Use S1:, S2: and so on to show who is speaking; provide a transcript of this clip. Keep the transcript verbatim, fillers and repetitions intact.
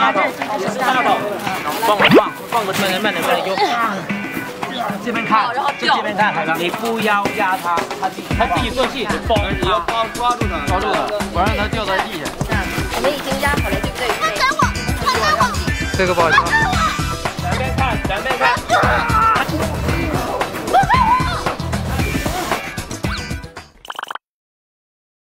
S1: 大头，大头，放我放，放个慢点慢点慢点用。这边看，就这边看，你不要压它，它自己它自己做气，放你要抓抓住它，抓住它，不让它掉在地下。
S2: 我们已经压好了，对不对？快等我，快等我。
S3: 这个不好意思。